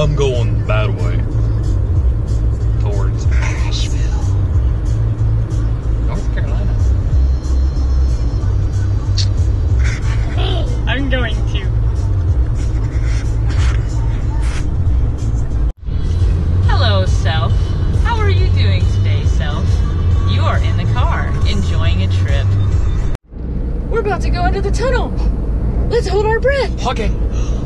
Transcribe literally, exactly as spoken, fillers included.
I'm going the bad way. Towards Asheville, North Carolina. I'm going to. Hello, Self. How are you doing today, Self? You are in the car, enjoying a trip. We're about to go into the tunnel. Let's hold our breath. Okay.